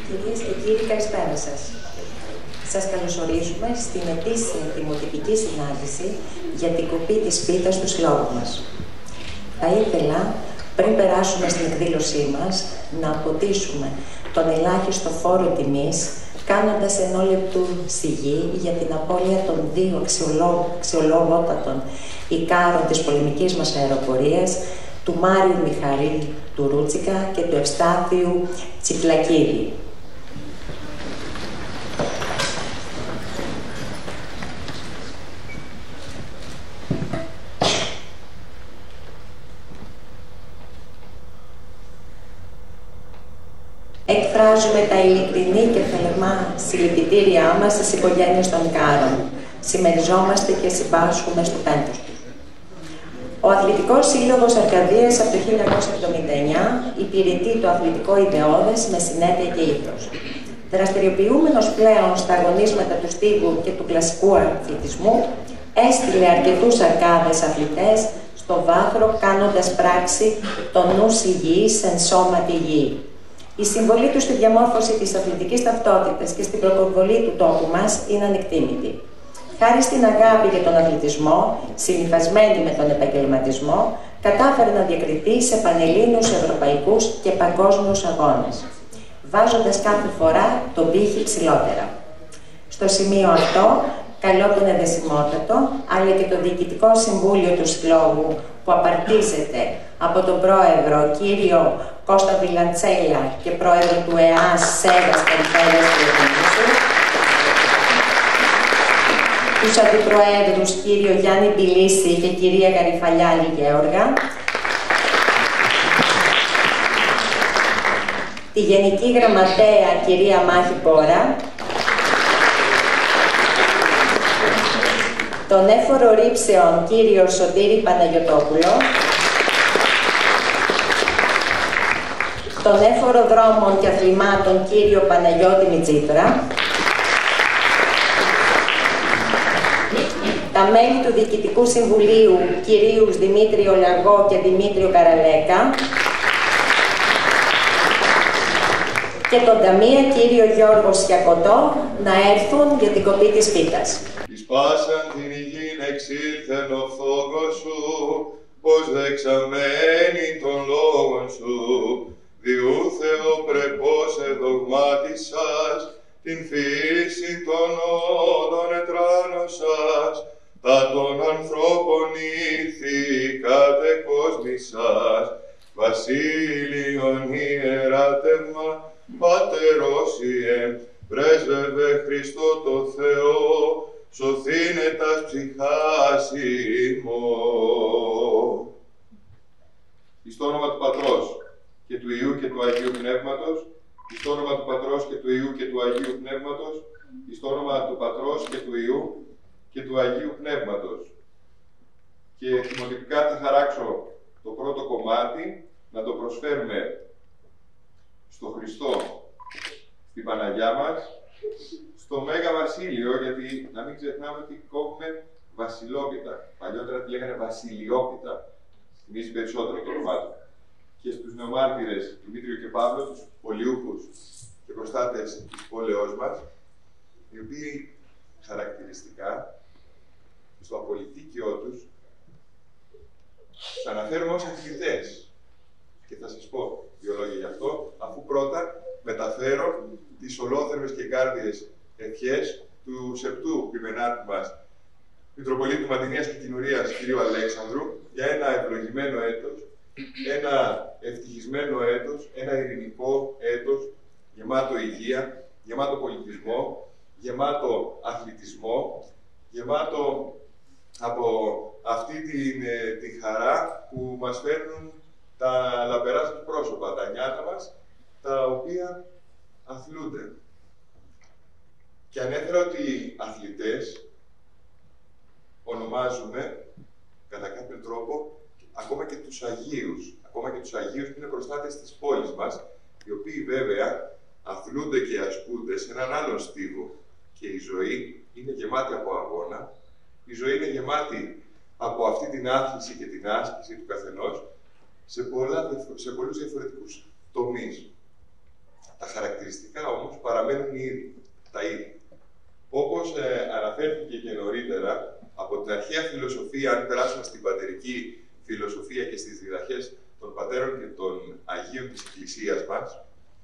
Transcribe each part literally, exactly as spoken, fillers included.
Κυρίες και κύριοι, καλησπέρα σας. Σας καλωσορίζουμε στην ετήσια δημοτυπική συνάντηση για την κοπή της πίτας του συλλόγου μας. Θα ήθελα, πριν περάσουμε στην εκδήλωσή μας, να αποτίσουμε τον ελάχιστο φόρο τιμής, κάνοντας ενό λεπτού σιγή για την απώλεια των δύο αξιολόγωτατων ικάρων της πολεμικής μας αεροπορίας, του Μάριου Μιχαήλ του Ρούτσικα και του Ευστάθιου Τσιπλακίδη. Εκφράζουμε τα ειλικρινή και θερμά συλληπιτήριά μας στις οικογένειες των Ικάρων. Συμμεριζόμαστε και συμπάσχουμε στο πένθος τους. Ο Αθλητικός Σύλλογος Αρκαδίας από το χίλια εννιακόσια εβδομήντα εννιά υπηρετεί το αθλητικό ιδεώδες με συνέπεια και ήθος. Δραστηριοποιούμενος πλέον στα αγωνίσματα του στίβου και του κλασικού αθλητισμού, έστειλε αρκετούς αρκάδες αθλητές στο βάθρο, κάνοντας πράξη το νους υγιής εν σώματι υγιή. Η συμβολή του στη διαμόρφωση της αθλητικής ταυτότητας και στην προκοβολή του τόπου μας είναι ανεκτήμητη. Χάρη στην αγάπη για τον αθλητισμό, συνυφασμένη με τον επαγγελματισμό, κατάφερε να διακριθεί σε πανελλήνιους, ευρωπαϊκούς και παγκόσμιους αγώνες, βάζοντας κάθε φορά τον πύχη ψηλότερα. Στο σημείο αυτό, καλώ τον εδεσιμότατο, αλλά και το Διοικητικό Συμβούλιο του Συλλόγου, που απαρτίζεται από τον Πρόεδρο κύριο Κώστα Βιλαντσέλα και Πρόεδρο του ΕΑΣ Σέβας Περιφέρειας Πελοποννήσου, τους Αντιπροέδρους κύριο Γιάννη Πιλίση και κυρία Γαριφαλιάλη Γέωργα, τη Γενική Γραμματέα κυρία Μάχη Πόρα, τον Έφορο Ρήψεων κύριο Σωτήρη Παναγιωτόπουλο, τον Έφορο Δρόμων και Αθλημάτων κύριο Παναγιώτη Μιτζήτρα, τα μέλη του Διοικητικού Συμβουλίου κυρίους Δημήτριο Λαργό και Δημήτριο Καραλέκα και τον Ταμεία κύριο Γιώργο Σιακωτό να έρθουν για την κοπή της πίτας. Εις πάσαν την υγιήν εξήλθεν ο φόβος σου, πως δεξαμένη των λόγων σου, διού Θεοπρεπώς εδογμάτισας, την φύση των όντων ετράνωσας, τα των ανθρώπων ήθη κατεκόσμησας, βασίλειον ιεράτευμα, πατερόσιε, πρέσβευε Χριστό το Θεό, σωθήνε τας ψυχάς ημών. Εις το όνομα του Πατρός και του Υιού και του Αγίου Πνεύματος, εις το όνομα του Πατρός και του Υιού και του Αγίου Πνεύματος, εις το όνομα του Πατρός και του Υιού και του Αγίου Πνεύματος. Και θυμοτυπικά θα χαράξω το πρώτο κομμάτι, να το προσφέρουμε στο Χριστό, στην Παναγιά μας, στο Μέγα Βασίλειο, γιατί να μην ξεχνάμε ότι κόβουμε βασιλόπιτα. Παλιότερα τη λέγανε βασιλιόπιτα. Θυμίζει περισσότερο το όνομά του. Και στους νεομάρτυρες Δημήτριο και Παύλο, τους πολιούχους και προστάτες της πόλεως μας, οι οποίοι χαρακτηριστικά στο απολυτίκιό τους τους αναφέρουμε ως αθλητές. Και θα σας πω δύο λόγια γι' αυτό, αφού πρώτα μεταφέρω τις ολόθερμες και εγκάρδιες ευχές του σεπτού πιμενάτη μας, Μητροπολίτου Μαντινίας και Κοινουρίας κ. Αλέξανδρου, για ένα ευλογημένο έτος, ένα ευτυχισμένο έτος, ένα ειρηνικό έτος, γεμάτο υγεία, γεμάτο πολιτισμό, γεμάτο αθλητισμό, γεμάτο από αυτή την, την χαρά που μας φέρνουν τα λαμπερά σας πρόσωπα, τα νιάτα μας, τα οποία αθλούνται. Και ανέφερα ότι αθλητές ονομάζουμε κατά κάποιο τρόπο ακόμα και τους Αγίους, ακόμα και τους Αγίους που είναι προστάτες της πόλης μας, οι οποίοι βέβαια αθλούνται και ασκούνται σε έναν άλλον στίβο. Και η ζωή είναι γεμάτη από αγώνα, η ζωή είναι γεμάτη από αυτή την άθληση και την άσκηση του καθενός σε, πολλά, σε πολλούς διαφορετικούς τομείς. Τα χαρακτηριστικά όμως παραμένουν ήδη, τα ίδια. Όπως ε, αναφέρθηκε και νωρίτερα, από την αρχαία φιλοσοφία, αν περάσουμε στην πατερική φιλοσοφία και στις διδαχές των πατέρων και των Αγίων της Εκκλησίας μας,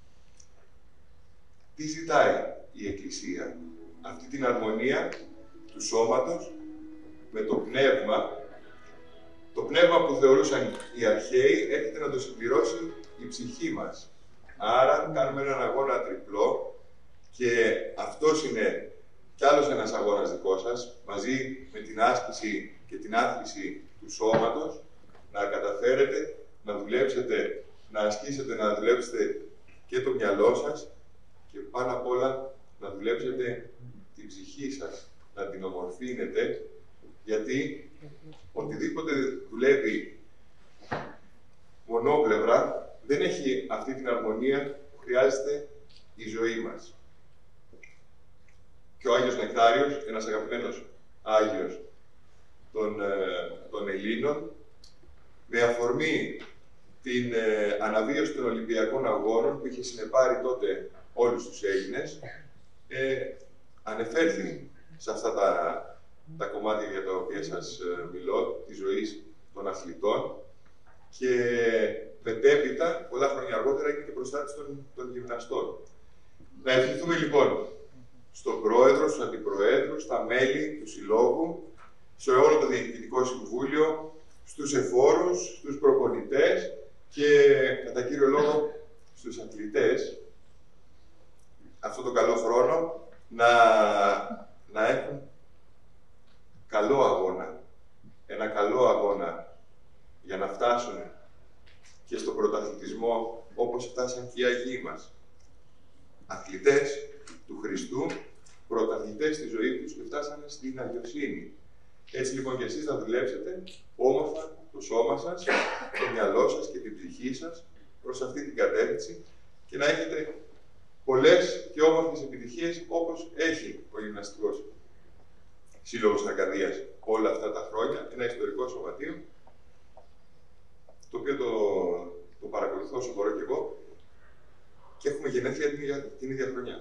τι ζητάει η Εκκλησία? Αυτή την αρμονία του σώματος με το πνεύμα. Το πνεύμα που θεωρούσαν οι αρχαίοι έρχεται να το συμπληρώσει η ψυχή μας. Άρα κάνουμε έναν αγώνα τριπλό και αυτός είναι κι άλλος ένας αγώνας δικό σας, μαζί με την άσκηση και την άθληση του σώματος, να καταφέρετε να δουλέψετε, να ασκήσετε, να δουλέψετε και το μυαλό σας και πάνω απ' όλα να δουλέψετε την ψυχή σας, να την ομορφύνετε, γιατί οτιδήποτε δουλεύει μονόπλευρα δεν έχει αυτή την αρμονία που χρειάζεται η ζωή μας. Και ο Άγιος Νεκτάριος, ένας αγαπημένος Άγιος των, ε, των Ελλήνων, με αφορμή την ε, αναβίωση των Ολυμπιακών Αγώνων που είχε συνεπάρει τότε όλους τους Έλληνες, ε, ανεφέρθη σε αυτά τα, τα κομμάτια για τα οποία σας ε, μιλώ, της ζωής των αθλητών και μετέπειτα, πολλά χρόνια αργότερα, είναι και προστάτης των, των γυμναστών. Να ευχηθούμε λοιπόν στον Πρόεδρο, στους Αντιπροέδρους, στα μέλη του Συλλόγου, σε όλο το Διοικητικό Συμβούλιο, στους εφόρους, στους προπονητές και κατά κύριο λόγο στους αθλητές, αυτό το καλό χρόνο να, να έχουν καλό αγώνα, ένα καλό αγώνα για να φτάσουν και στο πρωταθλητισμό όπως φτάσαν και οι Αγίοι μας. Αθλητές του Χριστού, πρωταθλητές στη ζωή τους και φτάσανε στην αγιοσύνη. Έτσι λοιπόν και εσείς να δουλέψετε όμορφα το σώμα σας, το μυαλό σας και την ψυχή σας προς αυτή την κατεύθυνση και να έχετε πολλές και όμορφες επιτυχίες όπως έχει ο Γυμναστικός Σύλλογος Αρκαδίας όλα αυτά τα χρόνια, ένα ιστορικό σωματείο, το οποίο το, το παρακολουθώ όσο μπορώ και εγώ και έχουμε γενέθλια την, την ίδια χρονιά.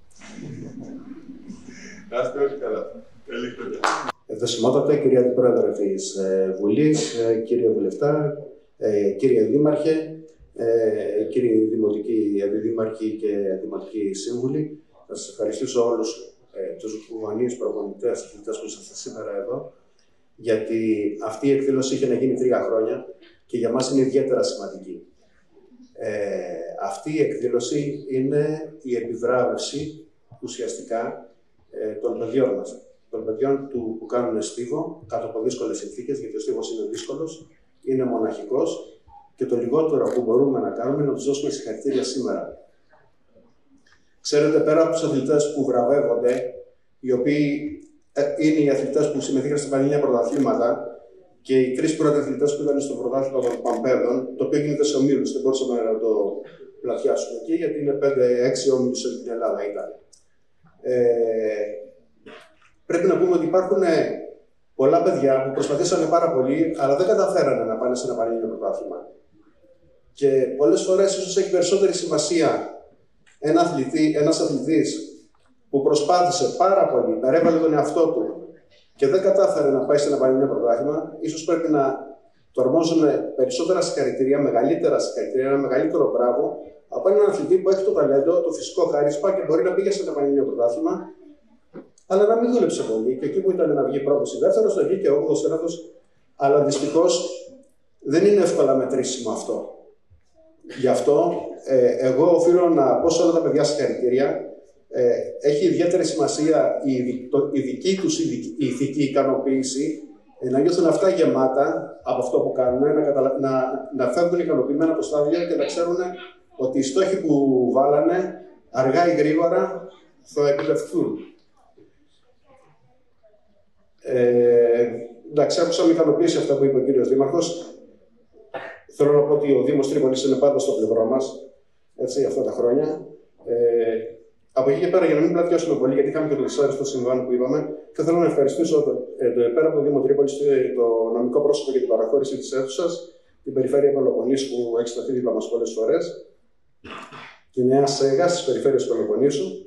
Να είστε όλοι καλά. Καλή χρονιά. Ευλογημότατα, κυρία Αντιπρόεδρε της ε, Βουλής, ε, κύριε Βουλευτά, ε, κύριε Δήμαρχε, ε, κύριοι Δημοτικοί Αντιδήμαρχοι και Δημοτικοί Σύμβουλοι, θα σας ευχαριστήσω όλους ε, τους γονείς, προπονητές, αθλητές που είσαστε σήμερα εδώ, γιατί αυτή η εκδήλωση είχε να γίνει τρία χρόνια και για μας είναι ιδιαίτερα σημαντική. Ε, αυτή η εκδήλωση είναι η επιβράβευση ουσιαστικά ε, των παιδιών μας. Των παιδιών του, που κάνουν στίβο κάτω από δύσκολες συνθήκες, γιατί ο στίβος είναι δύσκολος, είναι μοναχικός και το λιγότερο που μπορούμε να κάνουμε είναι να τους δώσουμε συγχαρητήρια σήμερα. Ξέρετε, πέρα από τους αθλητές που βραβεύονται, οι οποίοι ε, είναι οι αθλητές που συμμετείχαν στα Πανελλήνια πρωταθλήματα και οι τρεις πρώτοι αθλητές που ήταν στο πρωτάθλημα των Παμπέδων, το οποίο γίνεται σε ομίλους, δεν μπορούσαμε να το πλατιάσουμε εκεί, γιατί είναι πέντε έξι όμιλους σε την Ελλάδα ήταν. Ε, Πρέπει να πούμε ότι υπάρχουν πολλά παιδιά που προσπαθήσανε πάρα πολύ, αλλά δεν καταφέρανε να πάνε σε ένα Πανελλήνιο πρωτάθλημα. Και πολλές φορές ίσως έχει περισσότερη σημασία ένα αθλητή, ένας αθλητής που προσπάθησε πάρα πολύ, παρέβαλε τον εαυτό του και δεν κατάφερε να πάει σε ένα Πανελλήνιο πρωτάθλημα, ίσως πρέπει να του αρμόζουμε περισσότερα συγχαρητήρια, μεγαλύτερα συγχαρητήρια, ένα μεγαλύτερο μπράβο από έναν αθλητή που έχει το ταλέντο, το φυσικό χάρισμα και μπορεί να πήγε σε ένα Πανελλήνιο πρωτάθλημα, αλλά να μην δούλεψε πολύ. Και εκεί που ήταν να βγει πρώτος ή δεύτερος, να βγει και όγδοος, ένατος. Αλλά δυστυχώς δεν είναι εύκολα μετρήσιμο αυτό. Γι' αυτό ε, εγώ οφείλω να πω σε όλα τα παιδιά συγχαρητήρια. Ε, έχει ιδιαίτερη σημασία η, το, η δική τους η ηθική ικανοποίηση, ε, να νιώθουν αυτά γεμάτα από αυτό που κάνουν, να, καταλα... να, να φεύγουν ικανοποιημένα από το στάδιο και να ξέρουν ότι οι στόχοι που βάλανε αργά ή γρήγορα θα επιτευχθούν. Ε, εντάξει, άκουσα με ικανοποίηση αυτά που είπε ο κύριος Δήμαρχος. Θέλω να πω ότι ο Δήμος Τρίπολης είναι πάντα στο πλευρό μας, έτσι, αυτά τα χρόνια. Ε, από εκεί και πέρα, για να μην πλατιώσουμε πολύ, γιατί είχαμε και το δυσάρεστο συμβάν που είπαμε, θα θέλω να ευχαριστήσω το, ε, το, πέρα από το Δήμο Τρίπολης, το νομικό πρόσωπο για την παραχώρηση της αίθουσας, την Περιφέρεια Πελοποννήσου που έχει σταθεί δίπλα μας πολλές φορές, τη Νέα Σέγα στις περιφέρειες Πελοποννήσου,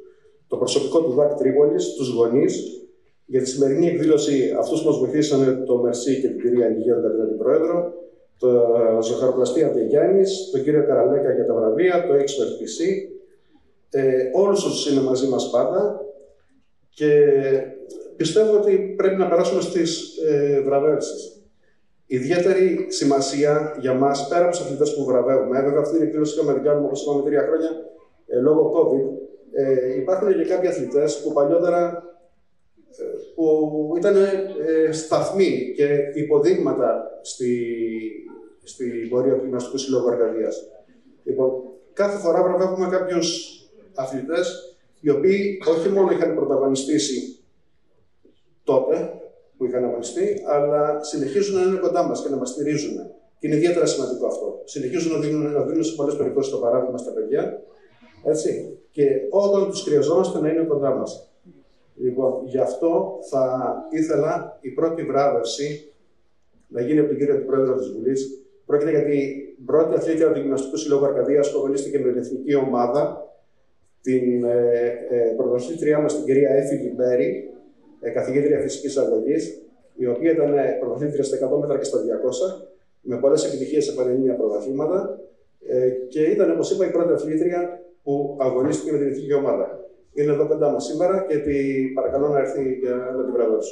το προσωπικό του ΔΑΚ Τρίπολης, τους γονείς, για τη σημερινή εκδήλωση αυτούς που μας βοηθήσαν, το Μερσή και την κυρία Αλιγέου κατά την Πρόεδρο, το Ζωχαροπλαστή Αντεγιάννης, τον κύριο Καραλέκα για τα βραβεία, το Expert πι σι, ε, όλους όσους είναι μαζί μας πάντα, και πιστεύω ότι πρέπει να περάσουμε στις ε, βραβεύσεις. Ιδιαίτερη σημασία για μας, πέρα από τους αθλητές που βραβεύουμε, βέβαια αυτή είναι η εκδήλωση που είχαμε την κάνουμε, όπως είπαμε, τρία χρόνια ε, λόγω COVID. Ε, υπάρχουν και κάποιοι αθλητές που παλιότερα ε, που ήταν ε, σταθμοί και υποδείγματα στη, στη πορεία του Γυμναστικού Συλλόγου Αρκαδίας. Λοιπόν, κάθε φορά βραβεύουμε κάποιους αθλητές οι οποίοι όχι μόνο είχαν πρωταγωνιστήσει τότε που είχαν αγωνιστεί, αλλά συνεχίζουν να είναι κοντά μας και να μας στηρίζουν. Και είναι ιδιαίτερα σημαντικό αυτό. Συνεχίζουν να δίνουν, να δίνουν σε πολλές περιπτώσεις το παράδειγμα στα παιδιά. Έτσι. Και όταν τους χρειαζόμαστε να είναι κοντά μας. Λοιπόν, γι' αυτό θα ήθελα η πρώτη βράβευση να γίνει από τον κύριο Αντιπρόεδρο της Βουλής. Πρόκειται για την πρώτη αθλήτρια του Γυμναστικού Συλλόγου Αρκαδίας που αγωνίστηκε με την εθνική ομάδα, την ε, ε, πρωταθλήτριά μας, την κυρία Έφη Λιμπέρη, ε, καθηγήτρια φυσικής αγωγής, η οποία ήταν πρωταθλήτρια στα εκατό μέτρα και στα διακόσια, με πολλές επιτυχίες σε πανελλήνια πρωταθλήματα, ε, και ήταν, όπως είπα, η πρώτη αθλήτρια που αγωνίστηκε με την εθνική ομάδα. Είναι εδώ κοντά μας σήμερα και τη παρακαλώ να έρθει για να την βραβεύσω.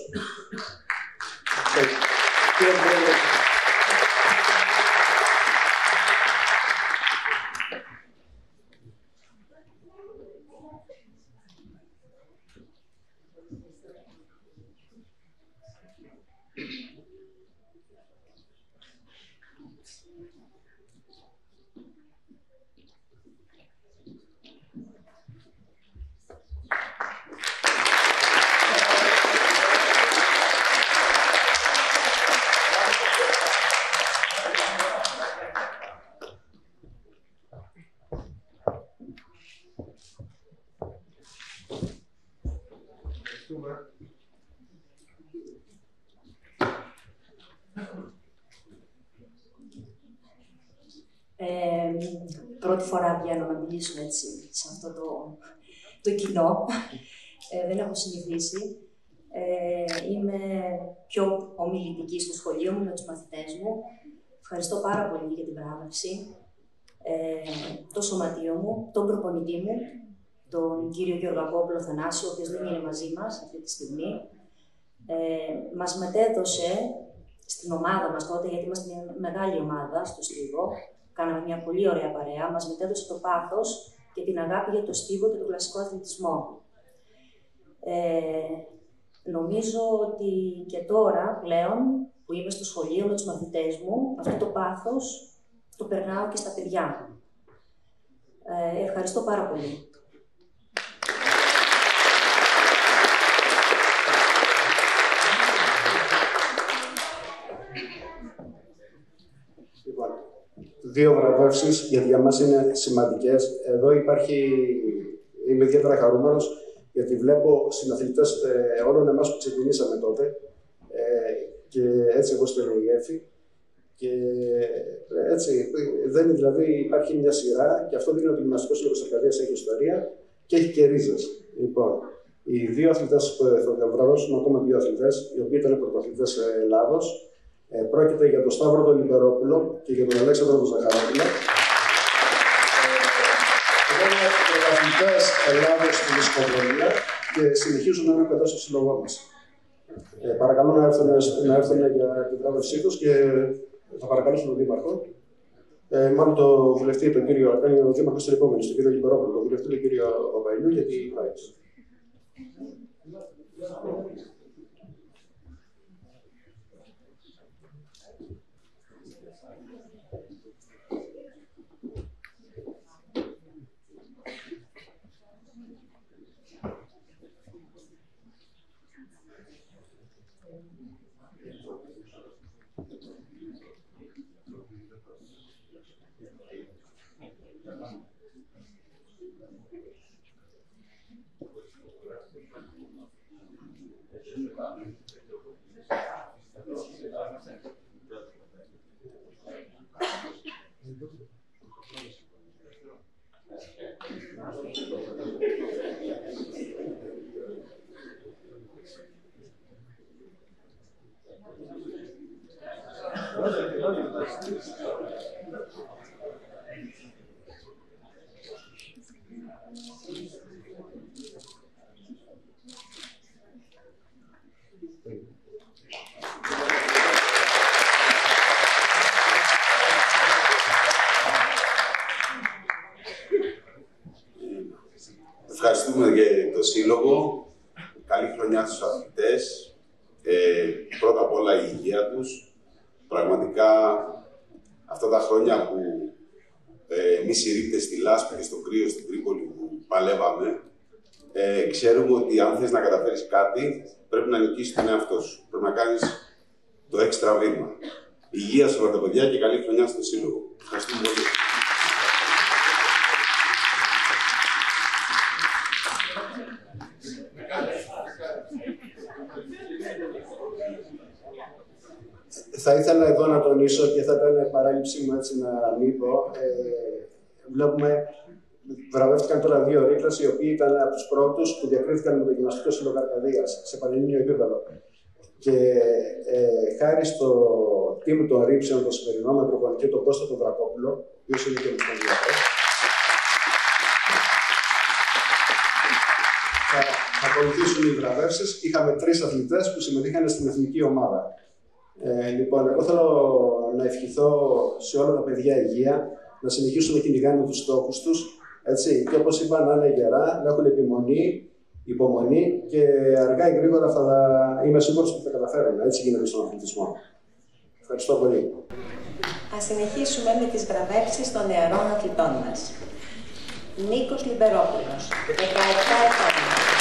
Ε, πρώτη φορά βγαίνω να μιλήσω έτσι σε αυτό το, το κοινό. Ε, δεν έχω συνηθίσει. Ε, είμαι πιο ομιλητική στο σχολείο μου με τους μαθητές μου. Ευχαριστώ πάρα πολύ για την βράβευση. Ε, το σωματείο μου, τον προπονητή μου, τον κύριο Γεωργακόπουλο Θανάσιο, ο οποίος δεν είναι μαζί μας αυτή τη στιγμή. Ε, μας μετέδωσε στην ομάδα μας τότε, γιατί είμαστε μια μεγάλη ομάδα στο στίβο, κάναμε μια πολύ ωραία παρέα, μας μετέδωσε το πάθος και την αγάπη για το στίβο και τον κλασικό αθλητισμό. Ε, νομίζω ότι και τώρα πλέον που είμαι στο σχολείο με τους μαθητές μου, αυτό το πάθος το περνάω και στα παιδιά μου. Ε, ευχαριστώ πάρα πολύ. Δύο βραβεύσεις, γιατί για μας είναι σημαντικές. Εδώ υπάρχει, είμαι ιδιαίτερα χαρούμενος, γιατί βλέπω συναθλητές ε, όλων εμάς που ξεκινήσαμε τότε. Ε, και έτσι εγώ στέλνω η Έφη. Και έτσι, δεν, δηλαδή υπάρχει μια σειρά και αυτό δείχνει ότι ο Γυμναστικός Σύλλογος Αρκαδίας έχει ιστορία και έχει και ρίζες. Λοιπόν, οι δύο αθλητές που θα βραβεύσουμε, ακόμα δύο αθλητές, οι οποίοι ήταν πρωταθλητές Ελλάδος. Ε, πρόκειται για τον Σταύρο τον Λιμπερόπουλο και για τον Αλέξανδρο τον Ζαχαρόπουλο. Είναι πρωταθλητές Ελλάδος στη δισκοπολία και συνεχίζουν να είναι κοντά στο σύλλογό μας. Ε, παρακαλώ να έρθουν, να έρθουν για την βράβευσή τους και θα παρακαλέσω τον Δήμαρχο. Ε, μάλλον το βουλευτή, τον κύριο, κάνει ο Δήμαρχος την επόμενη, τον κύριο Λιμπερόπουλο, τον βουλευτή, τον κύριο Παπαϊλού, γιατί πάει. Ευχαριστούμε για το Σύλλογο. Καλή χρονιά στους αθλητές. Ε, πρώτα απ' όλα η υγεία τους. Πραγματικά αυτά τα χρόνια που ε, εμείς οι ρήπτες στη λάσπη και στο κρύο στην Τρίπολη που παλεύαμε, ε, ξέρουμε ότι αν θες να καταφέρεις κάτι, πρέπει να νικήσεις τον εαυτό σου. Πρέπει να κάνεις το έξτρα βήμα. Υγεία σε όλα τα παιδιά και καλή χρονιά στο Σύλλογο. Ευχαριστούμε πολύ. Θα ήθελα εδώ να τονίσω και θα ήταν παράληψή μου έτσι να μην πω. Ε, βλέπουμε, βραβεύτηκαν τώρα δύο ρήπτες οι οποίοι ήταν από τους πρώτους που διακρίθηκαν με το Γυμναστικό Σύλλογο Αρκαδίας σε πανελλήνιο επίπεδο. Και ε, χάρη στο team των ρήψεων, το σημερινό με προπονητή τον Κώστα τον Δρακόπουλο, ο οποίος είναι και μηχανικός, θα ακολουθήσουν οι βραβεύσεις. Είχαμε τρεις αθλητές που συμμετείχαν στην εθνική ομάδα. Ε, λοιπόν, εγώ θέλω να ευχηθώ σε όλα τα παιδιά υγεία, να συνεχίσουν να κυνηγάνε τους στόχους τους, έτσι, και όπως είπα να είναι γερά, να έχουν επιμονή, υπομονή και αργά ή γρήγορα θα είμαι σίγουρος ότι θα καταφέρουν. Έτσι γίνεται στον αθλητισμό. Ευχαριστώ πολύ. Ας συνεχίσουμε με τις βραβεύσεις των νεαρών αθλητών μας. Νίκος Λιμπερόπουλος, δεκαεπτά ετών.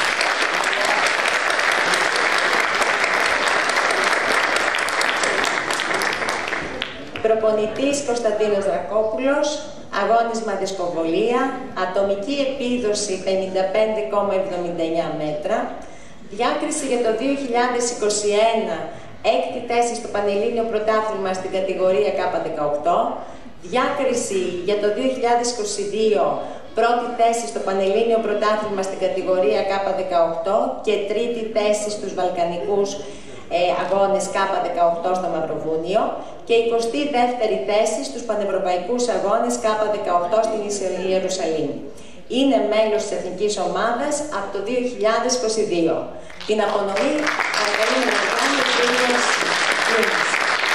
Προπονητής Κωνσταντίνος Δρακόπουλος, αγώνισμα δισκοβολία, ατομική επίδοση πενήντα πέντε κόμμα εβδομήντα εννέα μέτρα, διάκριση για το δύο χιλιάδες είκοσι ένα, έκτη θέση στο Πανελλήνιο Πρωτάθλημα στην κατηγορία Κ δεκαοκτώ, διάκριση για το δύο χιλιάδες είκοσι δύο, πρώτη θέση στο Πανελλήνιο Πρωτάθλημα στην κατηγορία Κ δεκαοκτώ και τρίτη θέση στους Βαλκανικούς ε, αγώνες Κ δεκαοκτώ στο Μαυροβούνιο και εικοστή δεύτερη θέση στους Πανευρωπαϊκούς αγώνες Κ δεκαοκτώ στην Ιερουσαλήμ. Είναι μέλος της εθνικής ομάδας από το δύο χιλιάδες είκοσι δύο. Την απονομή παρακαλούμε να κάνει ο κύριος Λίνας.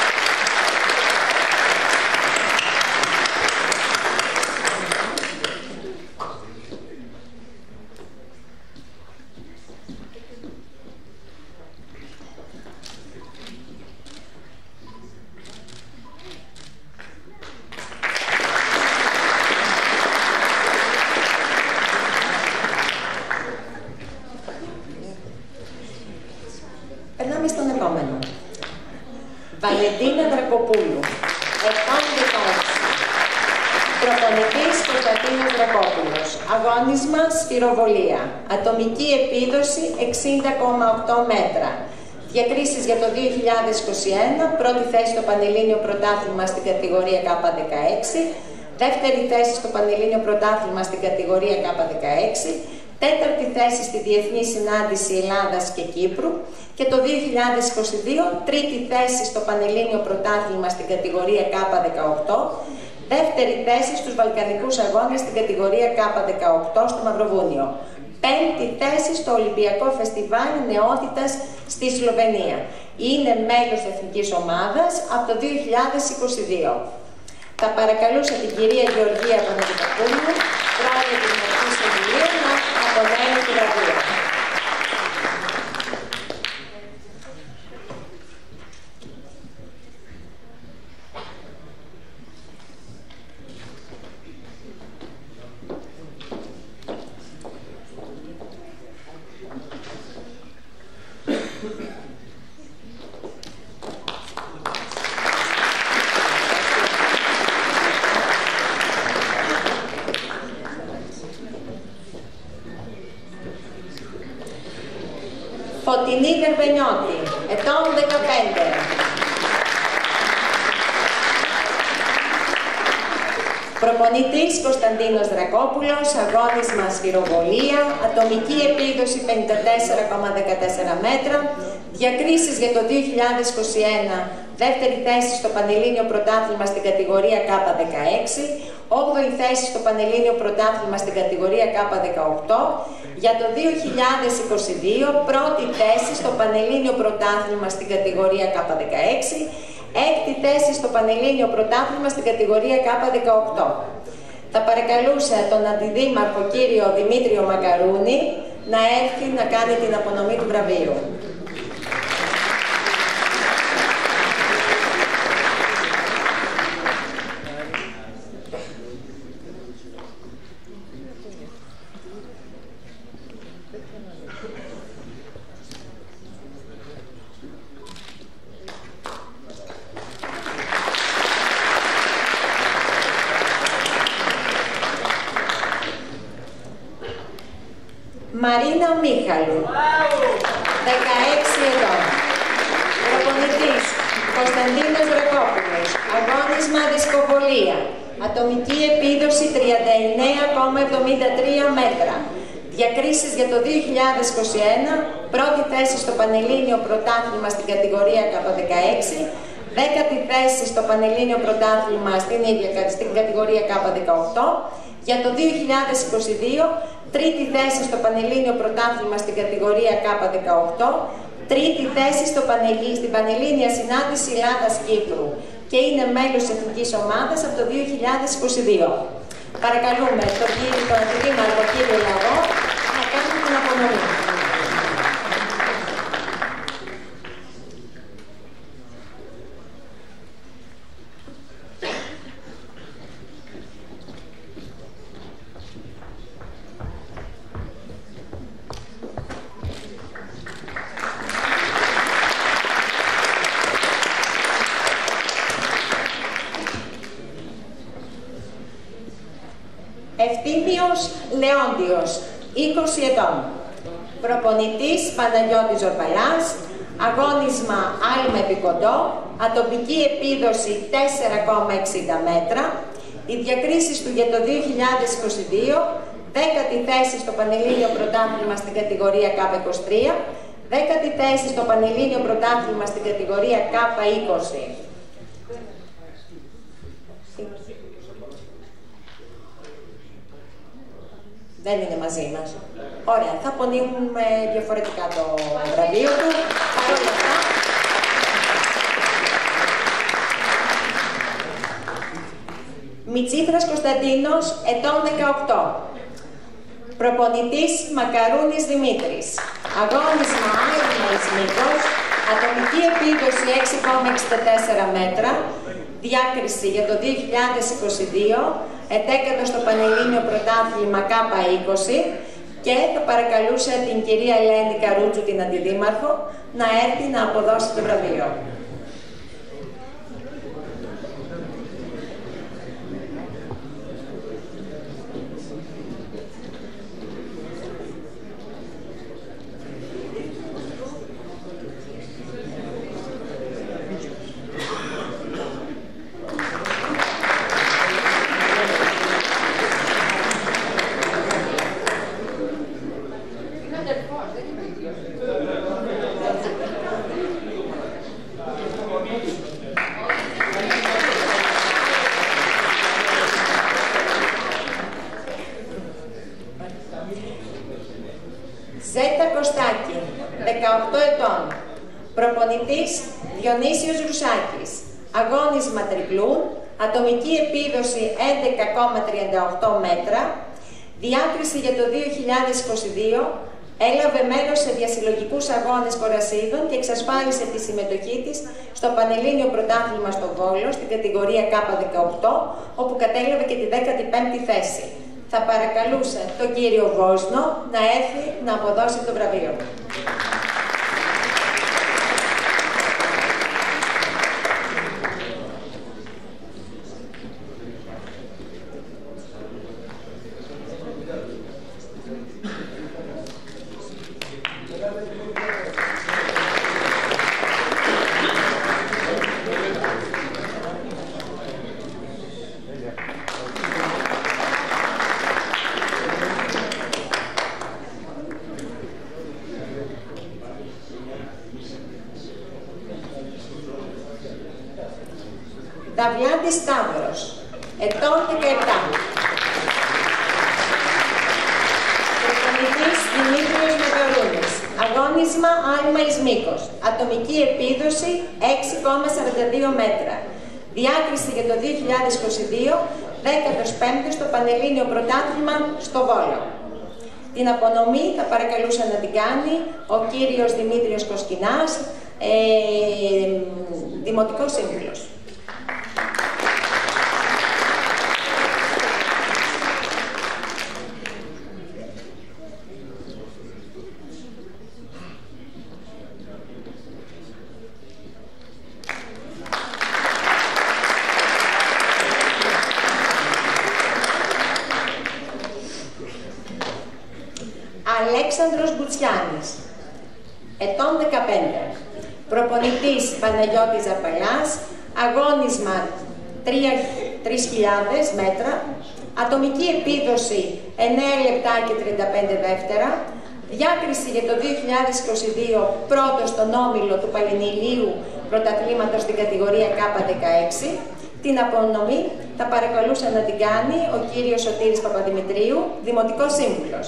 Περνάμε στον επόμενο. Βαλεντίνα Δρακοπούλου, ετών δεκαέξι. Προπονητής Κωνσταντίνος Δρακόπουλος. Αγώνισμα σφυροβολία. Ατομική επίδοση εξήντα κόμμα οκτώ μέτρα. Διακρίσεις για το δύο χιλιάδες είκοσι ένα, πρώτη θέση στο Πανελλήνιο Πρωτάθλημα στην κατηγορία Κ δεκαέξι, δεύτερη θέση στο Πανελλήνιο Πρωτάθλημα στην κατηγορία Κ δεκαέξι, τέταρτη θέση στη Διεθνή Συνάντηση Ελλάδας και Κύπρου και το δύο χιλιάδες είκοσι δύο τρίτη θέση στο Πανελλήνιο Πρωτάθλημα στην κατηγορία Κ δεκαοκτώ, δεύτερη θέση στους Βαλκανικούς Αγώνες στην κατηγορία Κ δεκαοκτώ στο Μαυροβούνιο, πέμπτη θέση στο Ολυμπιακό Φεστιβάλ Νεότητας στη Σλοβενία. Είναι μέλος της εθνικής ομάδας από το δύο χιλιάδες είκοσι δύο. Θα παρακαλούσα την κυρία Γεωργία Παναγιωτοπούλου, πρόεδρο του Δημοτικού Συμβουλίου, να απονέμει τη βραβεία. Φωτεινή Γερβενιώτη, ετών δεκαπέντε. Προπονητής Κωνσταντίνος Δρακόπουλος, αγώνισμα σφυροβολία, ατομική επίδοση πενήντα τέσσερα κόμμα δεκατέσσερα μέτρα, Διακρίσεις για το δύο χιλιάδες είκοσι ένα, δεύτερη θέση στο Πανελλήνιο Πρωτάθλημα στην κατηγορία Κ δεκαέξι, όγδοη θέση στο Πανελλήνιο Πρωτάθλημα στην κατηγορία Κ δεκαοκτώ, για το δύο χιλιάδες είκοσι δύο, πρώτη θέση στο Πανελλήνιο Πρωτάθλημα στην κατηγορία Κ δεκαέξι, έκτη θέση στο Πανελλήνιο Πρωτάθλημα στην κατηγορία Κ δεκαοκτώ. Θα παρακαλούσα τον Αντιδήμαρχο κύριο Δημήτριο Μακαρούνη να έρθει να κάνει την απονομή του βραβείου. Μαρίνα Μίχαλου, δεκαέξι ετών. Προπονητής Κωνσταντίνος Ρεκόπουλος, αγώνισμα δισκοβολία, ατομική επίδοση τριάντα εννέα κόμμα εβδομήντα τρία μέτρα. Διακρίσεις για το δύο χιλιάδες είκοσι ένα, πρώτη θέση στο Πανελλήνιο Πρωτάθλημα στην κατηγορία Κ δεκαέξι, δέκατη θέση στο Πανελλήνιο Πρωτάθλημα στην ίδια στην κατηγορία Κ δεκαοκτώ. Για το δύο χιλιάδες είκοσι δύο, τρίτη θέση στο Πανελλήνιο Πρωτάθλημα στην κατηγορία Κ δεκαοκτώ, τρίτη θέση στο Πανελλή, στην Πανελλήνια Συνάντηση Ελλάδας-Κύπρου και είναι μέλος της εθνικής ομάδας από το δύο χιλιάδες είκοσι δύο. Παρακαλούμε τον κύριο, τον Αντιδήμαρχο κύριο Λαγό να κάνει την απονομή. Ευθύμιος Λεόντιος, είκοσι ετών. Προπονητής Παναγιώτης Ζορβαλάς, αγώνισμα άλμα επικοντό, ατομική επίδοση τέσσερα κόμμα εξήντα μέτρα. Οι διακρίσεις του για το δύο χιλιάδες είκοσι δύο, δέκατη θέση στο Πανελλήνιο Πρωτάθλημα στην κατηγορία Κ είκοσι τρία, δέκατη θέση στο Πανελλήνιο Πρωτάθλημα στην κατηγορία Κ είκοσι. Δεν είναι μαζί μας. Ωραία, θα απονείμουμε διαφορετικά το βραβείο του. Παρ' όλα αυτά, Μητσίφρας Κωνσταντίνος, ετών δεκαοκτώ. Προπονητής Μακαρούνης Δημήτρης. Αγώνισμα άλμα εις μήκος, ατομική επίδοση έξι κόμμα εξήντα τέσσερα μέτρα. Διάκριση για το δύο χιλιάδες είκοσι δύο, ετέκατο στο Πανελλήνιο Πρωτάθλημα Κ είκοσι και θα παρακαλούσα την κυρία Ελένη Καρούτσου, την Αντιδήμαρχο, να έρθει να αποδώσει το βραβείο. Ζέτα Κωστάκη, δεκαοκτώ ετών. Προπονητής Διονύσιος Ρουσάκης. Αγώνισμα τριπλούν, ατομική επίδοση έντεκα κόμμα τριάντα οκτώ μέτρα. Διάκριση για το δύο χιλιάδες είκοσι δύο, έλαβε μέρος σε διασυλλογικούς αγώνες κορασίδων και εξασφάλισε τη συμμετοχή της στο Πανελλήνιο Πρωτάθλημα στο Βόλο, στην κατηγορία Κ δεκαοκτώ, όπου κατέλαβε και τη δέκατη πέμπτη θέση. Θα παρακαλούσα τον κύριο Βόσνο να έρθει να αποδώσει το βραβείο. Ταυλάτης Σταύρος, ετών δεκαεπτά. Προπονητής Δημήτριος Μακαρούνης. Αγώνισμα άλμα εις μήκος. Ατομική επίδοση έξι κόμμα σαράντα δύο μέτρα. Διάκριση για το δύο χιλιάδες είκοσι δύο, δέκατος πέμπτος στο Πανελλήνιο Πρωτάθλημα στο Βόλο. Την απονομή θα παρακαλούσα να την κάνει ο κύριος Δημήτριος Κοσκινάς, ε, Δημοτικός Σύμβουλος. Αλέξανδρος Μπουτσιάνης, ετών δεκαπέντε. Προπονητής Παναγιώτης Ζαρπαλιάς, αγώνισμα τρεις χιλιάδες μέτρα, ατομική επίδοση εννέα λεπτά και τριάντα πέντε δεύτερα, διάκριση για το δύο χιλιάδες είκοσι δύο πρώτο στον όμιλο του Πανελληνίου Πρωταθλήματος στην κατηγορία Κ δεκαέξι. Την απονομή θα παρακαλούσα να την κάνει ο κύριος Σωτήρης Παπαδημητρίου, Δημοτικός Σύμβουλος.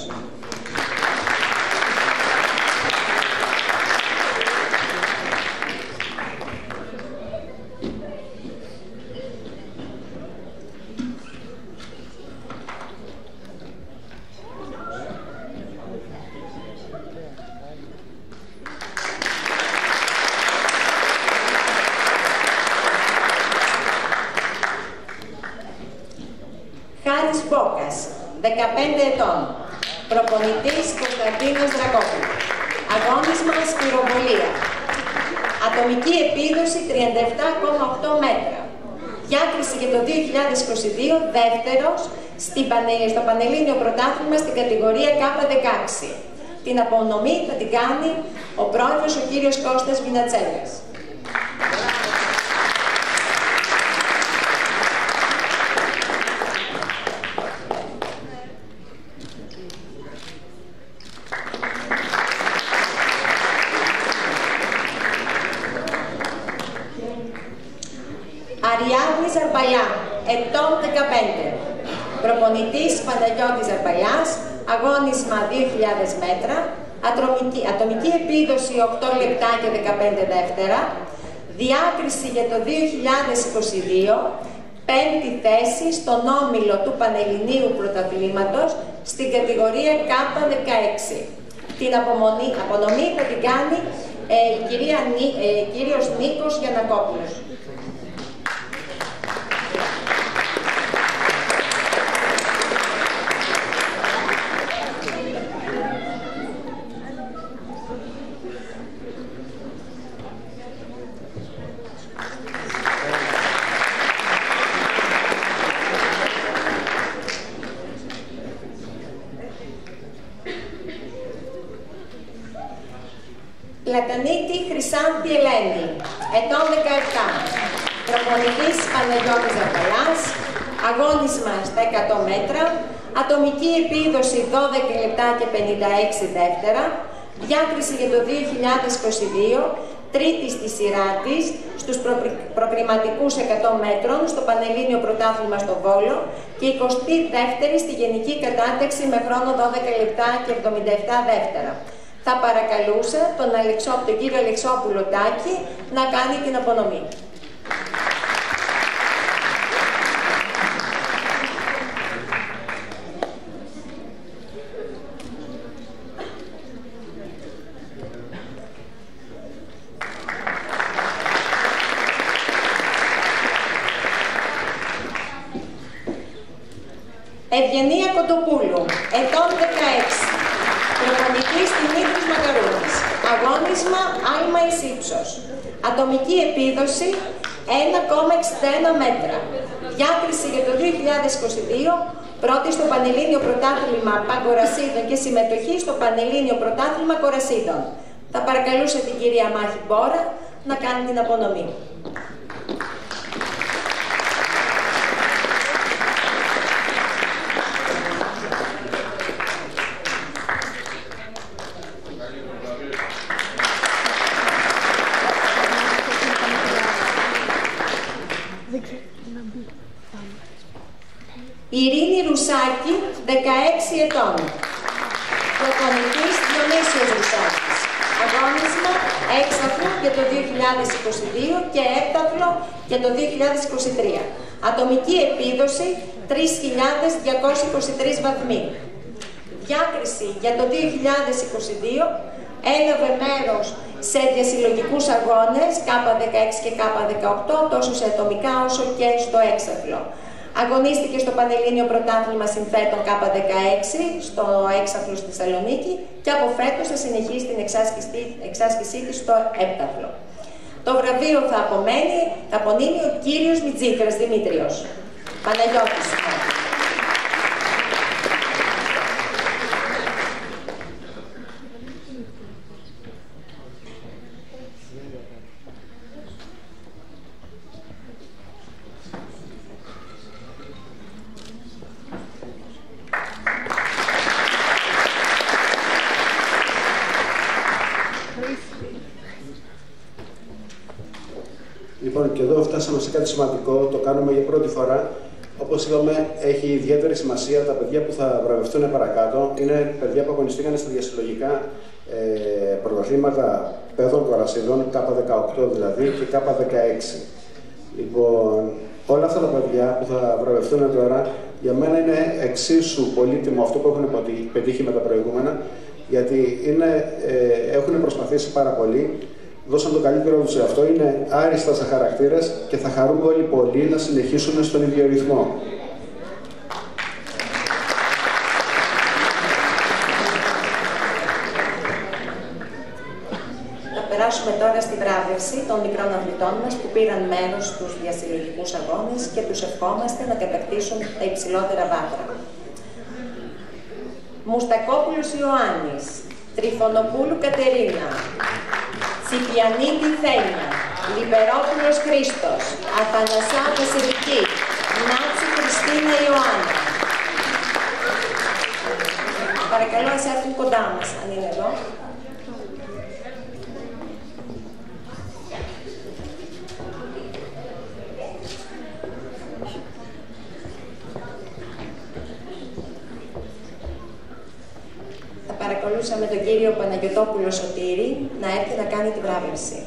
Χάρης Μπόκας, δεκαπέντε ετών. Προπονητής Κωνσταντίνος Δρακόπουλος. Αγώνισμα σπυροβολία. Ατομική επίδοση τριάντα επτά κόμμα οκτώ μέτρα. Διάκριση για το δύο χιλιάδες είκοσι δύο, δεύτερος στο Πανελλήνιο Πρωτάθλημα στην κατηγορία Κ δεκαέξι. Την απονομή θα την κάνει ο πρόεδρος, ο κύριος Κώστας Βινατσέλας. Αριάδνη Ζαρπαλιά, ετών δεκαπέντε. Προπονητής Παναγιώτης Ζαρπαλιάς, αγώνισμα δύο χιλιάδες μέτρα, ατομική, ατομική επίδοση οκτώ λεπτά και δεκαπέντε δεύτερα, διάκριση για το δύο χιλιάδες είκοσι δύο, πέμπτη θέση στον όμιλο του Πανελληνίου Πρωταθλήματος στην κατηγορία Κ δεκαέξι. Την απομονή, απονομή θα την κάνει ε, η κυρία, ε, κύριος Νίκος Γιαννακόπουλος. Πλατανίτη Χρυσάνθη Ελένη, ετών δεκαεπτά. Προπονητής Παναγιώτης Ζαρπαλιάς, αγώνισμα στα εκατό μέτρα, ατομική επίδοση δώδεκα λεπτά και πενήντα έξι δεύτερα, διάκριση για το δύο χιλιάδες είκοσι δύο, τρίτη στη σειρά της στους προ... προκριματικούς εκατό μέτρων στο Πανελλήνιο Πρωτάθλημα στο Βόλο και εικοστή δεύτερη στη γενική κατάταξη με χρόνο δώδεκα λεπτά και εβδομήντα επτά δεύτερα. Θα παρακαλούσα τον, Αλεξό, τον κύριο Αλεξόπουλο Τάκη να κάνει την απονομή. Ευγενία Κοντοπούλου, ετών δεκαέξι. Προπονητής Δημήτρης Μακαρούνης. Αγώνισμα άλμα εις ύψος. Ατομική επίδοση ένα κόμμα εξήντα ένα μέτρα. Διάκριση για το δύο χιλιάδες είκοσι δύο, πρώτη στο Πανελλήνιο Πρωτάθλημα Παγκορασίδων και συμμετοχή στο Πανελλήνιο Πρωτάθλημα Κορασίδων. Θα παρακαλούσα την κυρία Μάχη Μπόρα να κάνει την απονομή. Δεν ξέρω. δεκαέξι ετών. Προπονητής Διονύσιος Ρουσάκης. Αγώνισμα έξαθλο για το δύο χιλιάδες είκοσι δύο και έπταθλο για το δύο χιλιάδες είκοσι τρία. Ατομική επίδοση τρεις χιλιάδες διακόσιοι είκοσι τρεις βαθμοί. Διάκριση για το δύο χιλιάδες είκοσι δύο έλαβε μέρος σε διασυλλογικούς αγώνες Κ δεκαέξι και Κ δεκαοκτώ, τόσο σε ατομικά όσο και στο έξαθλο. Αγωνίστηκε στο Πανελλήνιο Πρωτάθλημα Συνθέτων Κ δεκαέξι, στο έξαθλο στη Θεσσαλονίκη και από φέτος θα συνεχίσει την εξάσκησή της στο έπταθλο. Το βραβείο θα απομένει, θα απονείμει ο κύριος Μιτζήθρας Δημήτριος. Παναγιώτης. Λοιπόν, και εδώ φτάσαμε σε κάτι σημαντικό, το κάνουμε για πρώτη φορά. Όπως είπαμε, έχει ιδιαίτερη σημασία τα παιδιά που θα βραβευτούν παρακάτω. Είναι παιδιά που αγωνιστήκαν στα διασυλλογικά ε, πρωταθλήματα παιδών κορασίδων, Κ δεκαοκτώ δηλαδή και Κ δεκαέξι. Λοιπόν, όλα αυτά τα παιδιά που θα βραβευτούν τώρα, για μένα είναι εξίσου πολύτιμο αυτό που έχουν πετύχει με τα προηγούμενα, γιατί είναι, ε, έχουν προσπαθήσει πάρα πολύ. Δώσαν το καλύτερο τους σε αυτό, είναι άριστα σαν χαρακτήρες και θα χαρούμε όλοι πολύ να συνεχίσουν στον ίδιο ρυθμό. Θα περάσουμε τώρα στη βράβευση των μικρών αθλητών μας που πήραν μέρος στους διασυλλογικούς αγώνες και τους ευχόμαστε να κατακτήσουν τα υψηλότερα βάθρα. Μουστακόπουλος Ιωάννης, Τριφωνοπούλου Κατερίνα, Τσιπιανίδη Θένια, Λιμπερόπουλος Χρήστος, Αθανασά Βασιλική, Νάτσι Χριστίνα Ιωάννα. Παρακαλώ, ας έρθουν κοντά μας, αν είναι εδώ. Θα παρακαλούσαμε τον κύριο Παναγιωτόπουλο Σωτήρη να έρθει να κάνει τη βράβευση.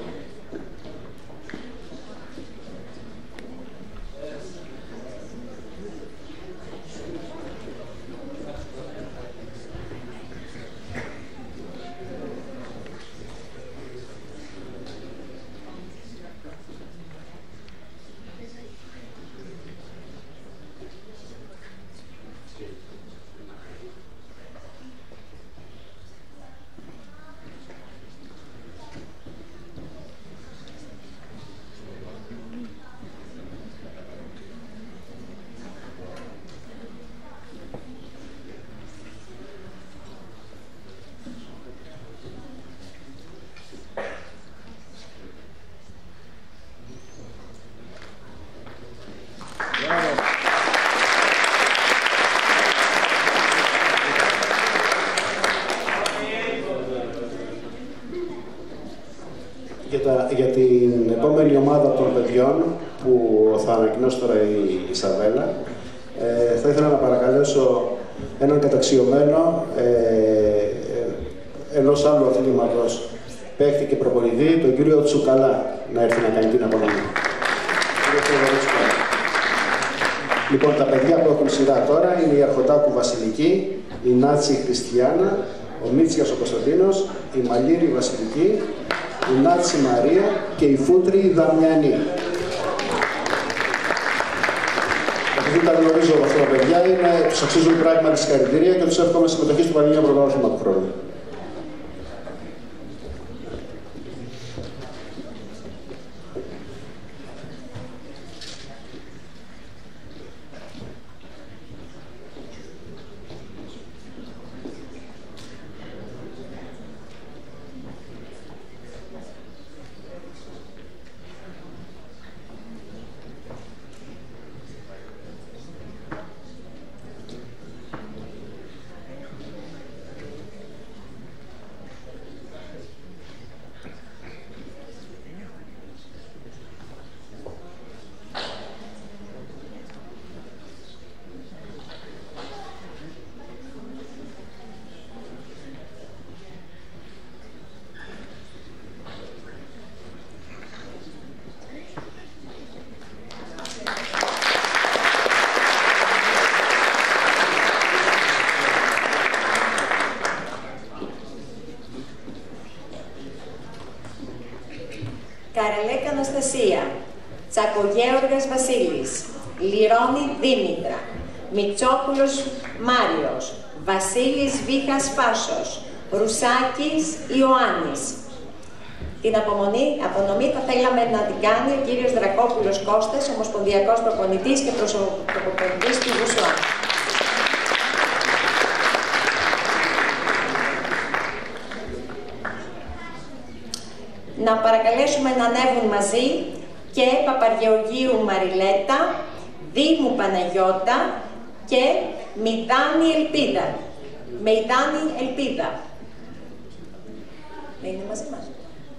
Για, τα, για την επόμενη ομάδα των παιδιών που θα ανακοινώσει τώρα η Ισαβέλα, ε, θα ήθελα να παρακαλέσω έναν καταξιωμένο ε, ε, ενός άλλου αθλήματος παίχτη και προπονητή, τον κύριο Τσουκαλά, να έρθει να κάνει την απονομή. Λοιπόν, τα παιδιά που έχουν σειρά τώρα είναι η Αρχοντάκου Βασιλική, η Νάτσι Χριστιάνα, ο Μίτσιας ο Κωνσταντίνος, η Μαλήρη Βασιλική, η Νάτσι Μαρία και η Φούτρη Δαμιανή. Επειδή τα γνωρίζω αυτά τα παιδιά, είναι, τους αξίζουν πράγματι συγχαρητήρια και τους εύχομαι συμμετοχή στο Πανελλήνιο Πρωτάθλημα του χρόνου. Καραλέκα Αναστασία, Τσακογέωργας Βασίλης, Λιρώνη Δήμητρα, Μητσόπουλος Μάριος, Βασίλης Βίχας Φάσος, Ρουσάκης Ιωάννης. Την απομονή, απονομή θα θέλαμε να την κάνει ο κύριος Δρακόπουλος Κώστας, ομοσπονδιακός προπονητής και προσωποπονητής του Βουσουά. Να παρακαλέσουμε να ανέβουν μαζί και Παπαργεωργίου Μαριλέτα, Δήμου Παναγιώτα και Μηδάνη Ελπίδα. Μηδάνη Ελπίδα. Δεν είναι μαζί μας.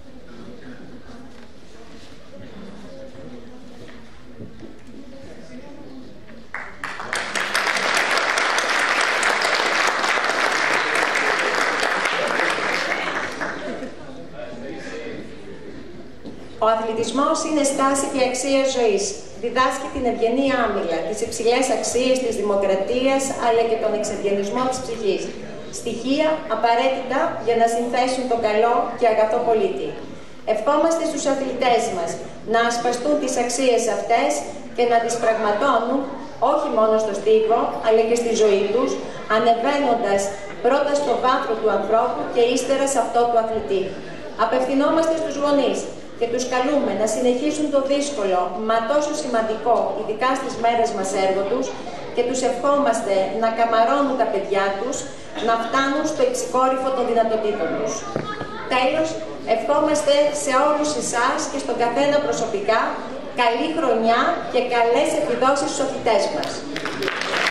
Ο αθλητισμός είναι στάση και αξία ζωής. Διδάσκει την ευγενή άμυλα, τις υψηλές αξίες της δημοκρατίας, αλλά και τον εξευγενισμό της ψυχής. Στοιχεία απαραίτητα για να συνθέσουν τον καλό και αγαθό πολίτη. Ευχόμαστε στους αθλητές μας να ασπαστούν τις αξίες αυτές και να τις πραγματώνουν όχι μόνο στο στίβο, αλλά και στη ζωή τους, ανεβαίνοντας πρώτα στο βάθρο του ανθρώπου και ύστερα σε αυτό του αθλητή. Απευθυνόμαστε στους γονείς και τους καλούμε να συνεχίσουν το δύσκολο, μα τόσο σημαντικό, ειδικά στις μέρες μας, έργο τους και τους ευχόμαστε να καμαρώνουν τα παιδιά τους, να φτάνουν στο υψηκόρυφο των δυνατοτήτων τους. Τέλος, ευχόμαστε σε όλους εσάς και στον καθένα προσωπικά καλή χρονιά και καλές επιδόσεις στους αθλητές μας.